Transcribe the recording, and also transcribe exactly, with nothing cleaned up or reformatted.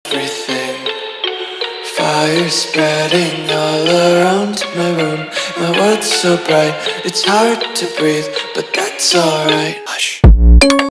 everything. Fire spreading all around my room. My world's so bright, it's hard to breathe, but that's alright. Hush.